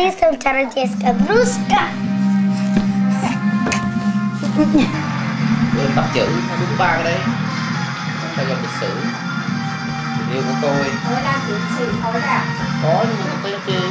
Jestem czarodziejska wróżka. Tập chữ nó đúng 3 cái đấy. Phải gặp lịch sử. Tình yêu của tôi. Mới đang tiến sĩ thôi à? Có nhưng mà tôi chưa.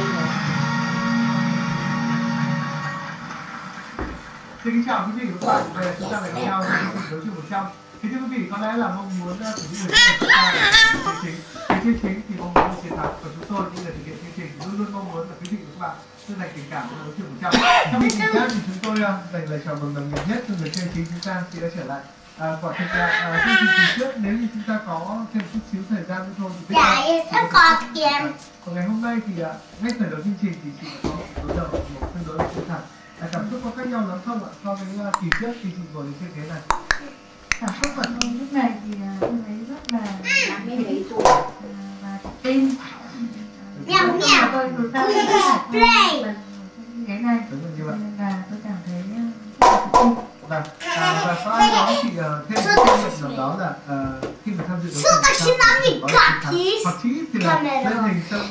Xin kính chào quý vị và các bạn, chúng ta lại gặp nhau trong đấu trường 100. Thì thưa quý vị, có lẽ là mong muốn của những người chúng ta là chương trình thì mong muốn chiến thắng của chúng tôi những người thực hiện chương trình luôn luôn mong muốn là quý vị và các bạn sẽ dành tình cảm cho đấu trường 100. Trong chương trình khác thì chúng tôi dành lời chào mừng nồng nhiệt nhất cho người chơi chính chúng ta khi đã trở lại. Quả thực là chương trình trước nếu như chúng ta có thêm chút xíu thời gian nữa thôi thì còn ngày hôm nay thì ngay khởi đầu chương trình thì chị đã có một đối đầu một tương đối là chân thật. Cảm xúc có khác nhau lắm không ạ so với kỳ trước khi chị ngồi trên ghế này? Cảm xúc của tôi lúc này thì tôi thấy rất là mấy tuổi và tự tin. Tôi thực ra rất là ghế này nên là tôi cảm thấy tự tin. Và có ai nói chị thêm kinh nghiệm nào đó là khi mà tham dự đấu trường hoặc chí thì là lên hình trong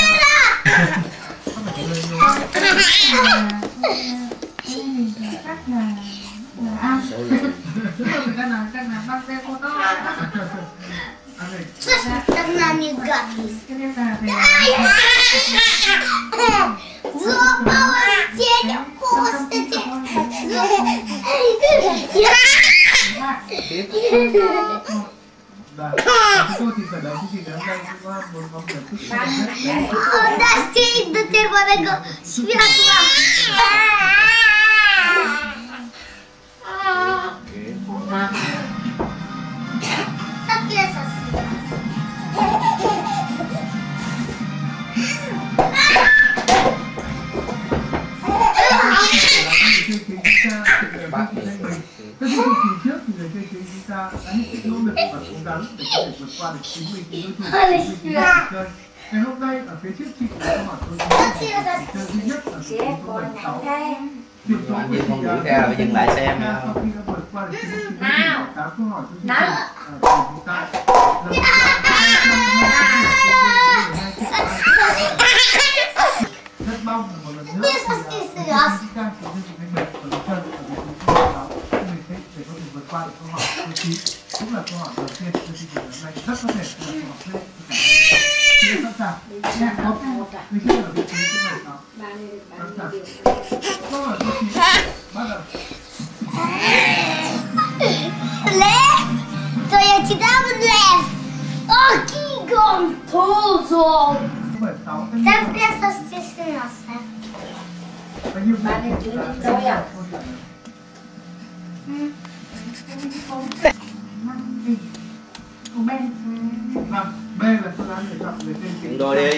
Так нам не гадость. Зубова тень косточки. chúng tôi thì khởi đầu chương trình ngày hôm nay cũng muốn mong muốn chúc cho Он достиг до червоного святла. Так я сосуд. Các chương trình trước thì người chơi chính chúng ta đã hết sức nỗ lực và cố gắng để có thể vượt qua được chính mình đối thủ chơi. Ngày hôm nay ở phía trước chị có hỏi tôi chơi duy nhất là số 76. Điểm số của chị đã dừng lại xem. Sau khi đã vượt qua được chính mình 8 câu hỏi của chương trình của chúng ta rất mong một lần nữa thì chúng ta sẽ chương trình thanh bạch và chân ở vị trí số 6 để có thể vượt qua được câu hỏi số 9 cũng là câu hỏi đầu tiên của chương trình hôm nay, rất có thể là câu hỏi thêm chị sẵn sàng người chưa ở vị trí số 16 sẵn sàng câu hỏi số 9 bắt đầu. Lẽ то я тебя влез. Окигом тузом. Так просто стесняться. B là phương án lựa chọn người tên chính. Đôi đi.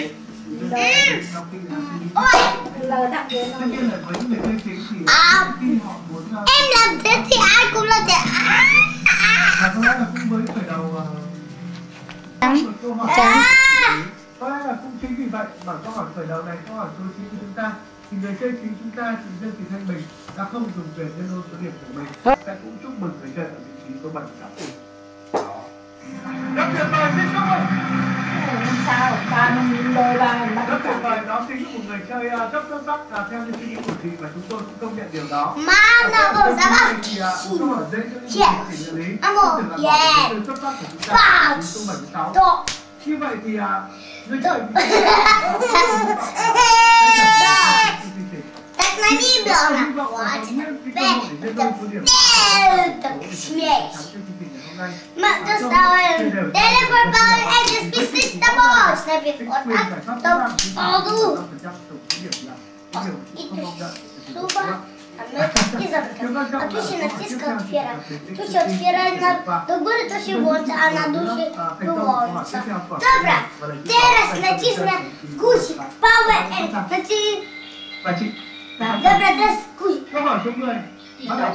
Tất nhiên là với những người tên chính thì khi họ muốn Em làm thế thì ai cũng làm thế. và có lẽ là cũng với khởi đầu câu hỏi có lẽ là cũng chính vì vậy mà câu hỏi khởi đầu này, câu hỏi số 9 của chúng ta thì người chơi chính chúng ta thì Dương Thị Thanh Bình đã không dùng quyền nhân đôi số điểm của mình, sẽ cũng chúc mừng người chơi ở vị trí số 7 đã tỷ. Rất tuyệt vời, xin chúc mừng. Sao? Rất tuyệt vời, đó chính là một người chơi rất xuất sắc theo như suy nghĩ của chị và chúng tôi cũng công nhận điều đó. Mama, câu hỏi dễ cho những người xử lý xuất sắc của chúng ta số 76. Như vậy thì người chơi Так на ребенка хватит. Так смеешь. Мы доставаем телефон, эти списки с тобой. Снабит вот так, то полу. И суба. А туши натискал сфера. Туши от сфера до góry to się włącza, a na dół się wyłącza. Dobra, teraz nacisnę guzik. Power N. Dobra, teraz guzik. câu hỏi số 10 bắt đầu.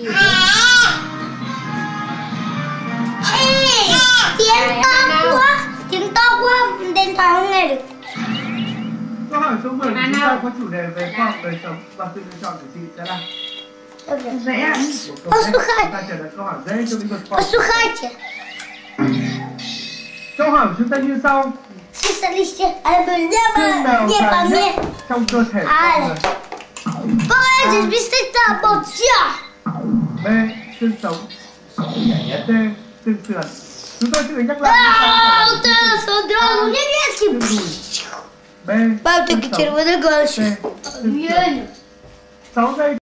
Tiếng to quá, điện thoại không nghe được. Câu hỏi số 10 chúng ta có chủ đề về khoa học đời sống và sự lựa chọn của chị sẽ là dễ ạ. Ta trả lời câu hỏi dễ cho lĩnh vực khoa học. Послухайте. Câu hỏi của chúng ta như sau. Słyszeliście? Ale nie trong cơ thể ale powiedzieć mi z tej emocja. B. Xương sống. C. Xương sườn. Chúng tôi sẽ nhắc lại. Teraz od razu niebieski. B. Mam taki czerwony gość. 6 giây